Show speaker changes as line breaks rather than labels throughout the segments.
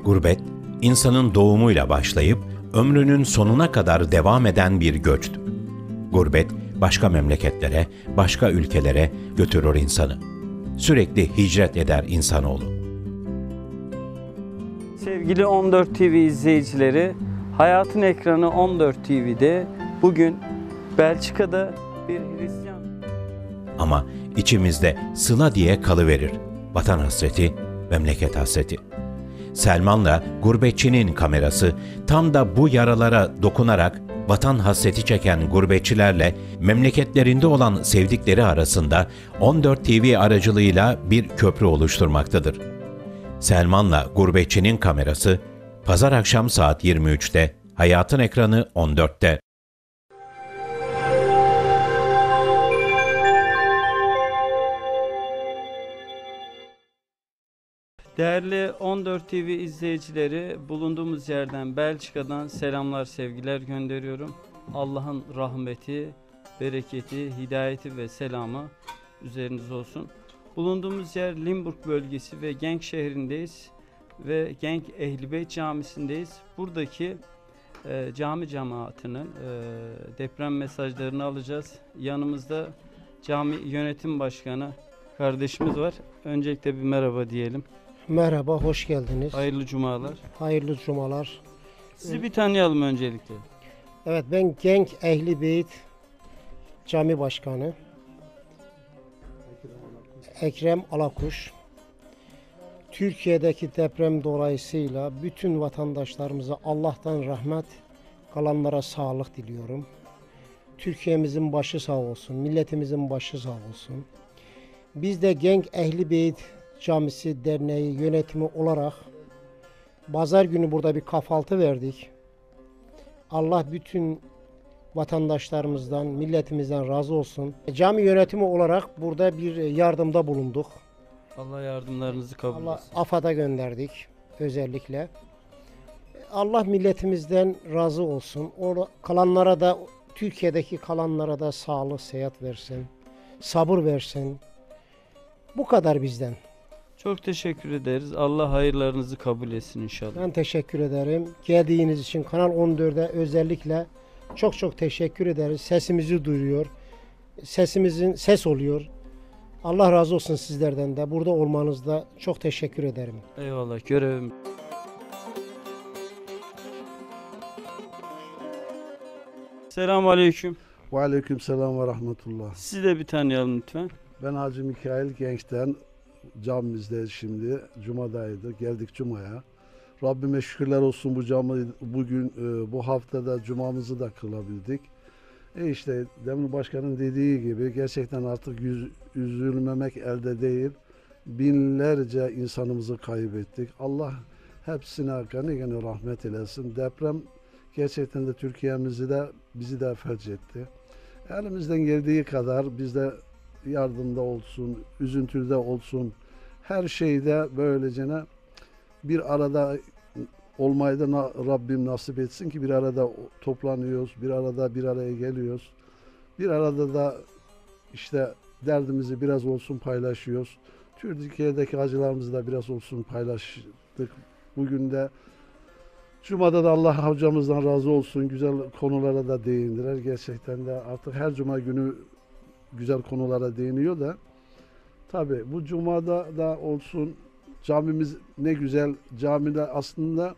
Gurbet, insanın doğumuyla başlayıp ömrünün sonuna kadar devam eden bir göçtür. Gurbet, başka memleketlere, başka ülkelere götürür insanı. Sürekli hicret eder insanoğlu.
Sevgili 14 TV izleyicileri, Hayatın Ekranı 14 TV'de bugün Belçika'da bir Hristiyan.
Ama içimizde sıla diye kalıverir. Vatan hasreti, memleket hasreti. Selman'la gurbetçinin kamerası tam da bu yaralara dokunarak vatan hasreti çeken gurbetçilerle memleketlerinde olan sevdikleri arasında 14 TV aracılığıyla bir köprü oluşturmaktadır. Selman'la gurbetçinin kamerası pazar akşam saat 23'te, Hayatın Ekranı 14'te.
Değerli 14 TV izleyicileri, bulunduğumuz yerden Belçika'dan selamlar, sevgiler gönderiyorum. Allah'ın rahmeti, bereketi, hidayeti ve selamı üzerinize olsun. Bulunduğumuz yer Limburg bölgesi ve Genk şehrindeyiz ve Genk Ehl-i Beyt Camisi'ndeyiz. Buradaki cami cemaatinin deprem mesajlarını alacağız. Yanımızda cami yönetim başkanı kardeşimiz var. Öncelikle bir merhaba diyelim.
Merhaba, hoş geldiniz.
Hayırlı cumalar.
Hayırlı cumalar.
Sizi bir tanıyalım öncelikle.
Evet, ben Genk Ehl-i Beyt Cami Başkanı Ekrem Alakuş. Türkiye'deki deprem dolayısıyla bütün vatandaşlarımıza Allah'tan rahmet, kalanlara sağlık diliyorum. Türkiye'mizin başı sağ olsun, milletimizin başı sağ olsun. Biz de Genk Ehl-i Beyt Camisi Derneği yönetimi olarak pazar günü burada bir kahvaltı verdik. Allah bütün vatandaşlarımızdan, milletimizden razı olsun. Cami yönetimi olarak burada bir yardımda bulunduk.
Allah yardımlarınızı kabul
Allah
etsin.
AFAD'a gönderdik özellikle. Allah milletimizden razı olsun. Kalanlara da, Türkiye'deki kalanlara da sağlık, sıhhat versin. Sabır versin. Bu kadar bizden.
Çok teşekkür ederiz. Allah hayırlarınızı kabul etsin inşallah.
Ben teşekkür ederim. Geldiğiniz için Kanal 14'e özellikle çok teşekkür ederiz. Sesimizi duyuyor. Sesimizin ses oluyor. Allah razı olsun sizlerden de. Burada olmanızda çok teşekkür ederim.
Eyvallah, görevim. Selamünaleyküm.
Ve aleykümselam ve rahmetullah.
Sizi de bir tanıyalım lütfen.
Ben Hacı Mikail Genç'ten, camimizdeyiz şimdi. Cuma'daydı. Geldik Cuma'ya. Rabbime şükürler olsun, bu camı bugün, bu haftada Cuma'mızı da kılabildik. İşte demin başkanın dediği gibi gerçekten artık üzülmemek elde değil. Binlerce insanımızı kaybettik. Allah hepsine gani rahmet eylesin. Deprem gerçekten de Türkiye'mizi de bizi de felç etti. Elimizden geldiği kadar biz de yardımda olsun, üzüntüde olsun, her şeyde böylecene bir arada olmayı da Rabbim nasip etsin ki bir arada toplanıyoruz, bir arada bir araya geliyoruz. Bir arada da işte derdimizi biraz olsun paylaşıyoruz. Türkiye'deki acılarımızı da biraz olsun paylaştık. Bugün de Cuma'da da Allah hocamızdan razı olsun, güzel konulara da değindiler. Gerçekten de artık her Cuma günü güzel konulara değiniyor da. Tabii bu Cuma'da da olsun, camimiz ne güzel. Camide aslında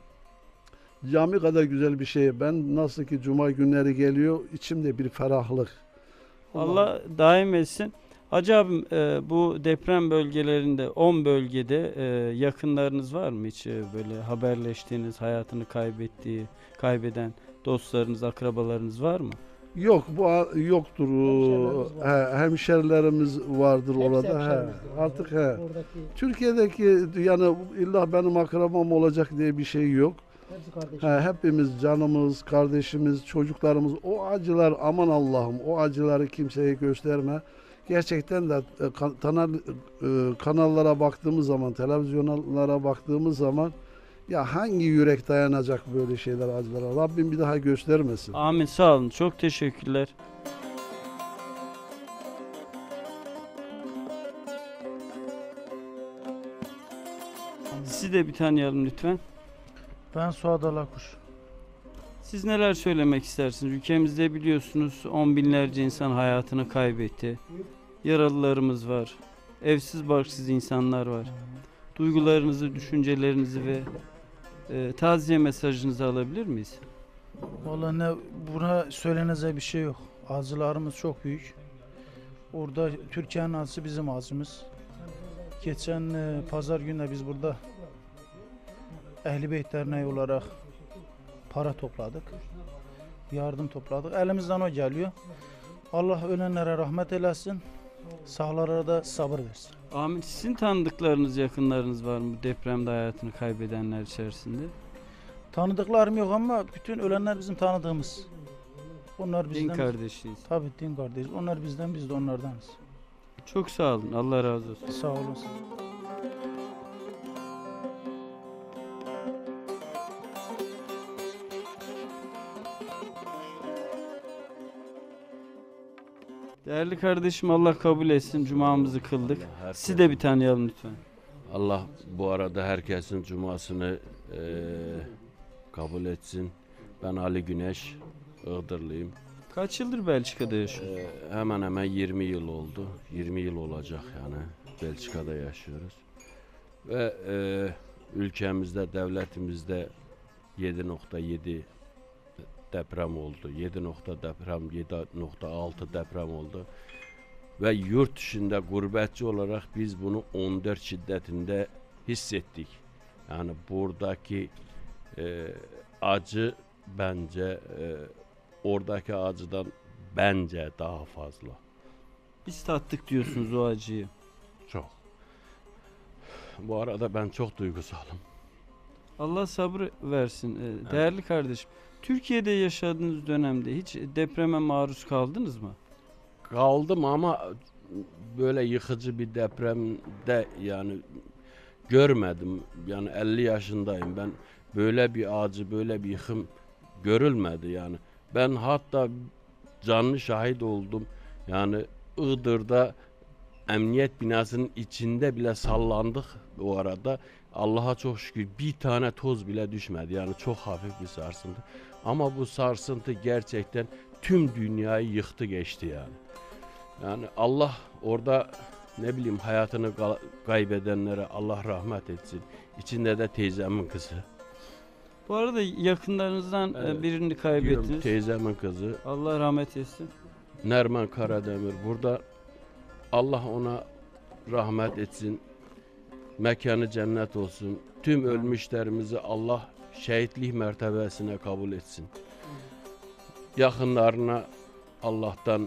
cami kadar güzel bir şey. Ben nasıl ki Cuma günleri geliyor, içimde bir ferahlık.
Allah daim etsin. Hacı abim, bu deprem bölgelerinde 10 bölgede yakınlarınız var mı hiç böyle haberleştiğiniz, hayatını kaybeden dostlarınız, akrabalarınız var mı?
Yok, bu yoktur. Hemşerilerimiz vardır orada. Artık
Oradaki
Türkiye'deki yani illa benim akrabam olacak diye bir şey yok.
hepsi kardeşim.
Hepimiz canımız, kardeşimiz, çocuklarımız, o acılar, aman Allah'ım, o acıları kimseye gösterme. Gerçekten de kanallara baktığımız zaman, televizyonlara baktığımız zaman ya hangi yürek dayanacak böyle şeyler, acılara? Rabbim bir daha göstermesin.
Amin, sağ olun. Çok teşekkürler. Sizi de bir tanıyalım lütfen.
Ben Suat Alakuş.
Siz neler söylemek istersiniz? Ülkemizde biliyorsunuz on binlerce insan hayatını kaybetti. Yaralılarımız var. Evsiz barksız insanlar var. Duygularınızı, düşüncelerinizi ve taziye mesajınızı alabilir miyiz?
Vallahi buna söylenecek bir şey yok. Acılarımız çok büyük. Orada Türkiye'nin acısı bizim acımız. Geçen pazar günü biz burada Ehl-i Beyt Derneği olarak para topladık. Yardım topladık. Elimizden o geliyor. Allah ölenlere rahmet eylesin. Sağlara da sabır versin.
Amin. Sizin tanıdıklarınız, yakınlarınız var mı depremde hayatını kaybedenler içerisinde?
Tanıdıklarım yok ama bütün ölenler bizim tanıdığımız. Onlar
Din
bizden.
kardeşiyiz.
Tabii din kardeşiz. Onlar bizden, biz de onlardanız.
Çok sağ olun. Allah razı olsun.
Sağ olasın.
Değerli kardeşim, Allah kabul etsin. Cumamızı kıldık. Sizi de bir tanıyalım lütfen.
Allah bu arada herkesin cumasını kabul etsin. Ben Ali Güneş, Iğdırlıyım.
Kaç yıldır Belçika'da yaşıyorsunuz?
Hemen hemen 20 yıl oldu. 20 yıl olacak yani Belçika'da yaşıyoruz. Ve ülkemizde, devletimizde 7.7 deprem oldu. 7 nokta deprem, 7.6 deprem oldu. Ve yurt dışında gurbetçi olarak biz bunu 14 şiddetinde hissettik. Yani buradaki acı bence oradaki acıdan bence daha fazla.
Biz tattık diyorsunuz o acıyı.
Çok. Bu arada ben çok duygusalım.
Allah sabır versin. Değerli kardeşim, Türkiye'de yaşadığınız dönemde hiç depreme maruz kaldınız mı?
Kaldım ama böyle yıkıcı bir depremde yani görmedim. Yani 50 yaşındayım ben. Böyle bir acı, böyle bir yıkım görülmedi yani. Ben hatta canlı şahit oldum. Yani Iğdır'da emniyet binasının içinde bile sallandık o arada. Allah'a çok şükür bir tane toz bile düşmedi. Yani çok hafif bir sarsıntı. Ama bu sarsıntı gerçekten tüm dünyayı yıktı geçti yani. Yani Allah orada ne bileyim hayatını kaybedenlere Allah rahmet etsin. İçinde de teyzemin kızı.
Bu arada yakınlarınızdan
Evet.
birini kaybettiniz.
Teyzemin kızı
Allah rahmet etsin.
Nerman Karademir. Burada Allah ona rahmet etsin. Mekanı cennet olsun. Tüm ölmüşlerimizi Allah şehitlik mertebesine kabul etsin. Yakınlarına Allah'tan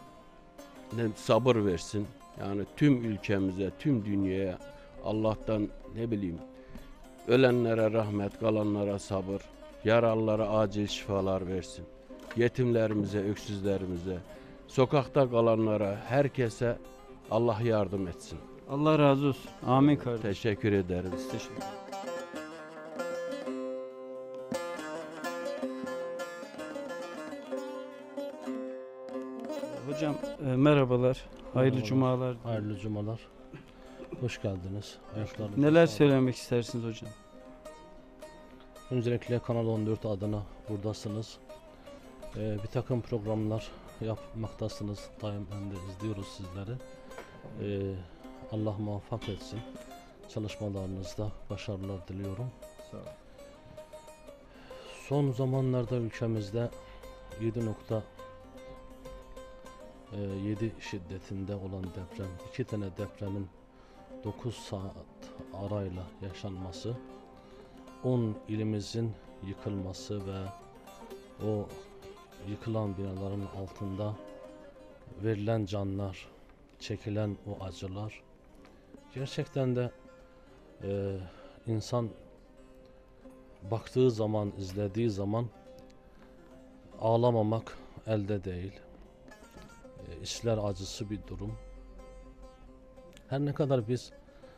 sabır versin. Yani tüm ülkemize, tüm dünyaya Allah'tan ne bileyim ölenlere rahmet, kalanlara sabır, yaralılara acil şifalar versin. Yetimlerimize, öksüzlerimize, sokakta kalanlara, herkese Allah yardım etsin.
Allah razı olsun. Amin kardeşim.
Teşekkür ederim.
Teşekkür ederim. Hocam merhabalar. Hayırlı
Merhabalar.
cumalar.
Hayırlı cumalar. Hoş geldiniz. Ayaklarınıza
Neler
sağlık.
söylemek istersiniz hocam?
Öncelikle Kanal 14 adına buradasınız. Bir takım programlar yapmaktasınız. Daim de izliyoruz sizleri. Allah muvaffak etsin. Çalışmalarınızda başarılar diliyorum.
Sağ olun.
Son zamanlarda ülkemizde 7 şiddetinde olan deprem, 2 tane depremin 9 saat arayla yaşanması, 10 ilimizin yıkılması ve o yıkılan binaların altında verilen canlar, çekilen o acılar, gerçekten de insan baktığı zaman, izlediği zaman ağlamamak elde değil. İçler acısı bir durum. Her ne kadar biz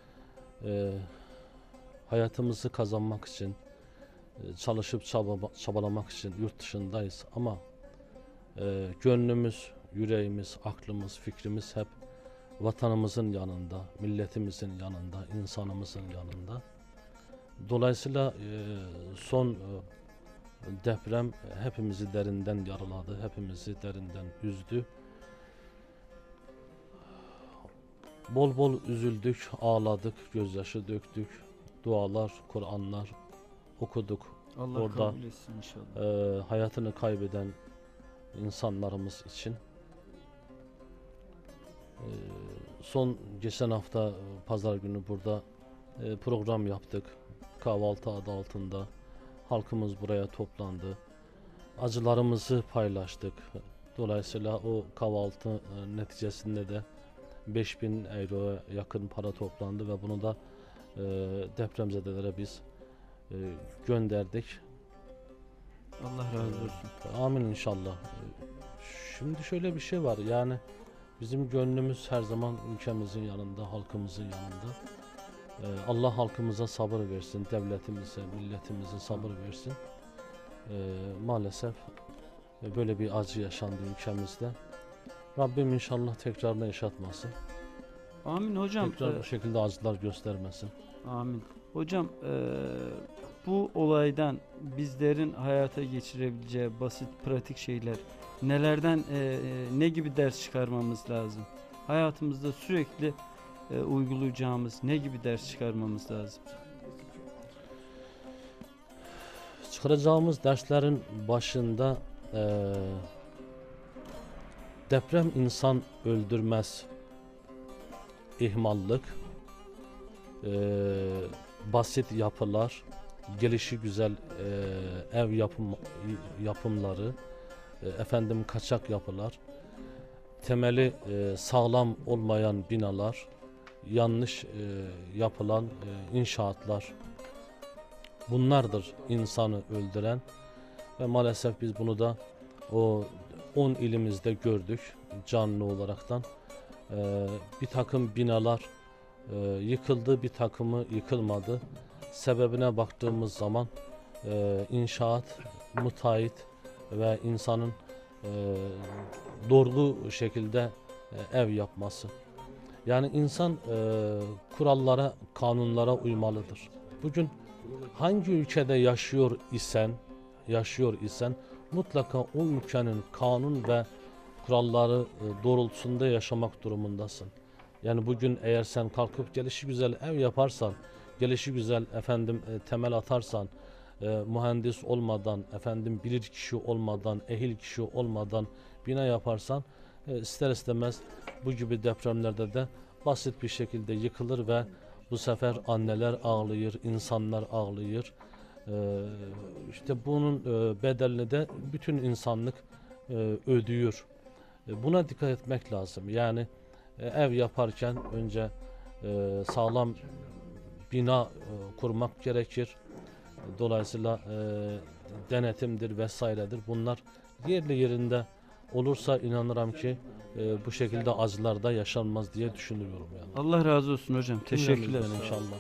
hayatımızı kazanmak için, çalışıp çabalamak için yurt dışındayız ama gönlümüz, yüreğimiz, aklımız, fikrimiz hep vatanımızın yanında, milletimizin yanında, insanımızın yanında. Dolayısıyla son deprem hepimizi derinden yaraladı, hepimizi derinden üzdü. Bol bol üzüldük, ağladık, gözyaşı döktük, dualar, Kur'anlar okuduk.
Allah
Orada
kabul etsin inşallah.
hayatını kaybeden insanlarımız için. Son geçen hafta pazar günü burada program yaptık. Kahvaltı adı altında. Halkımız buraya toplandı. Acılarımızı paylaştık. Dolayısıyla o kahvaltı neticesinde de 5.000 euroya yakın para toplandı ve bunu da depremzedelere biz gönderdik.
Allah razı olsun.
Amin inşallah. Şimdi şöyle bir şey var, yani bizim gönlümüz her zaman ülkemizin yanında, halkımızın yanında. Allah halkımıza sabır versin, devletimize, milletimize sabır versin. Maalesef böyle bir acı yaşandı ülkemizde. Rabbim inşallah tekrarını yaşatmasın.
Amin hocam.
Tekrar bu şekilde acılar göstermesin.
Amin. Hocam bu olaydan bizlerin hayata geçirebileceği basit pratik şeyler nelerden ne gibi ders çıkarmamız lazım? Hayatımızda sürekli uygulayacağımız ne gibi ders çıkarmamız lazım?
Çıkaracağımız derslerin başında deprem insan öldürmez, ihmallık, basit yapılar, gelişi güzel ev yapımları, kaçak yapılar, temeli sağlam olmayan binalar, yanlış yapılan inşaatlar, bunlardır insanı öldüren ve maalesef biz bunu da o 10 ilimizde gördük canlı olaraktan. Bir takım binalar yıkıldı, bir takımı yıkılmadı. Sebebine baktığımız zaman inşaat, müteahhit ve insanın doğru şekilde ev yapması. Yani insan kurallara, kanunlara uymalıdır. Bugün hangi ülkede yaşıyor isen mutlaka o ülkenin kanun ve kuralları doğrultusunda yaşamak durumundasın. Yani bugün eğer sen kalkıp gelişigüzel ev yaparsan, gelişigüzel temel atarsan, mühendis olmadan, bilir kişi olmadan, ehil kişi olmadan bina yaparsan, ister istemez bu gibi depremlerde de basit bir şekilde yıkılır ve bu sefer anneler ağlayır, insanlar ağlayır. İşte bunun bedelini de bütün insanlık ödüyor. Buna dikkat etmek lazım. Yani ev yaparken önce sağlam bina kurmak gerekir. Dolayısıyla denetimdir vesairedir. Bunlar yerli yerinde olursa inanırım ki bu şekilde acılar da yaşanmaz diye düşünüyorum yani.
Allah razı olsun hocam. Teşekkürler.
İnşallah.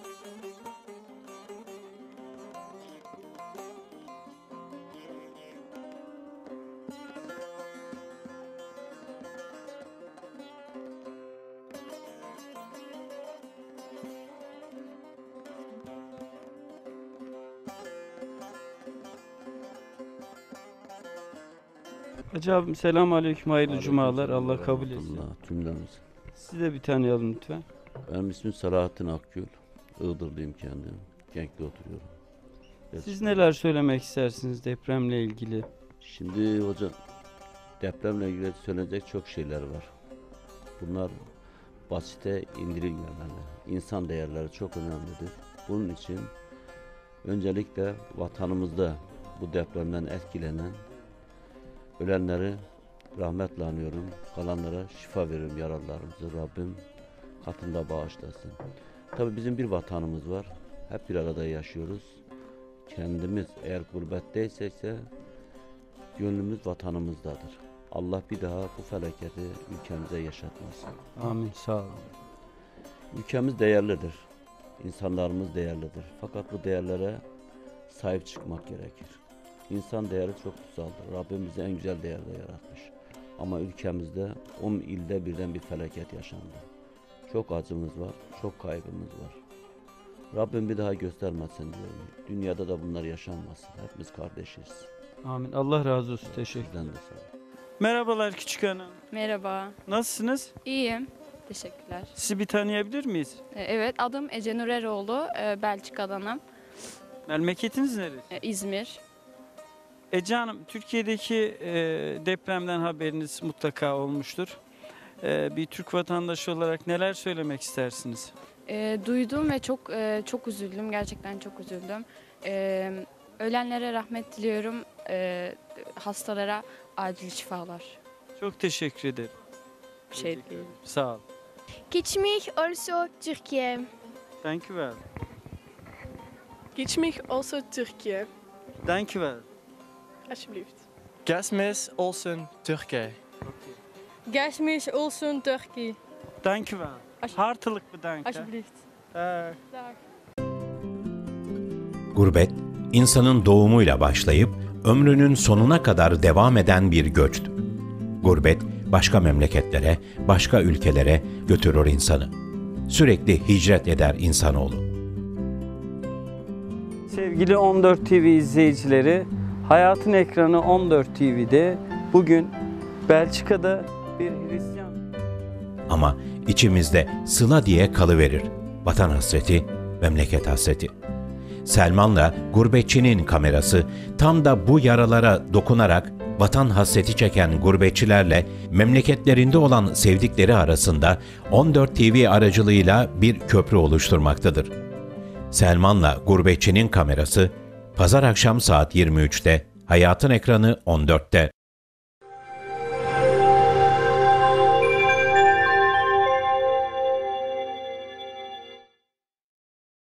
Hacı abim selamun aleyküm, hayırlı cumalar. Allah kabul etsin.
Cümlemiz.
Sizi de bir tanıyalım lütfen.
Benim ismim Selahattin Akgül. Iğdırlıyım kendim. Genk'te oturuyorum.
Siz neler söylemek istersiniz depremle ilgili?
Şimdi hocam depremle ilgili söyleyecek çok şeyler var. Bunlar basite indirilmemeli. İnsan değerleri çok önemlidir. Bunun için öncelikle vatanımızda bu depremden etkilenen ölenleri rahmetle anıyorum. Kalanlara şifa veririm yaralılarımızı. Rabbim katında bağışlasın. Tabii bizim bir vatanımız var. Hep bir arada yaşıyoruz. Kendimiz eğer gurbetteysek gönlümüz vatanımızdadır. Allah bir daha bu felaketi ülkemize yaşatmasın.
Amin. Sağ olun.
Ülkemiz değerlidir. İnsanlarımız değerlidir. Fakat bu değerlere sahip çıkmak gerekir. İnsan değeri çok kutsaldır. Rabbim bizi en güzel değerde yaratmış. Ama ülkemizde 10 ilde birden bir felaket yaşandı. Çok acımız var, çok kaybımız var. Rabbim bir daha göstermesin diyorum. Dünyada da bunlar yaşanmasın. Hepimiz kardeşiz.
Amin. Allah razı olsun. Teşekkür.
Sizden de sağ olun.
Merhabalar küçük hanım.
Merhaba,
Nasılsınız?
iyiyim. Teşekkürler.
Sizi bir tanıyabilir miyiz?
Evet, adım Ece Nur Eroğlu, Belçika'danım,
Memleketiniz neresi?
İzmir.
Ece Hanım, Türkiye'deki depremden haberiniz mutlaka olmuştur. Bir Türk vatandaşı olarak neler söylemek istersiniz?
Duydum ve çok üzüldüm, gerçekten çok üzüldüm. Ölenlere rahmet diliyorum, hastalara acil şifalar.
Çok teşekkür ederim.
Bir şey değil.
Sağ ol.
Geç mich also Türkiye.
Thank you well.
Geç mich also Türkiye.
Thank you well.
Alsjeblieft.
Geçmiş olsun Türkiye.
Geç mich also Türkiye.
Thank you well. Hartelijk bedankt. hè.
Alsjeblieft.
Dag.
Dag.
Gurbet, insanın doğumuyla başlayıp ömrünün sonuna kadar devam eden bir göçtür. Gurbet, başka memleketlere, başka ülkelere götürür insanı. Sürekli hicret eder insanoğlu.
Sevgili 14 TV izleyicileri, Hayatın Ekranı 14 TV'de bugün Belçika'da bir Hristiyan
Ama içimizde sıla diye kalıverir. Vatan hasreti, memleket hasreti. Selman'la gurbetçinin kamerası tam da bu yaralara dokunarak vatan hasreti çeken gurbetçilerle memleketlerinde olan sevdikleri arasında 14 TV aracılığıyla bir köprü oluşturmaktadır. Selman'la gurbetçinin kamerası Pazar akşam saat 23'te, Hayatın Ekranı 14'te.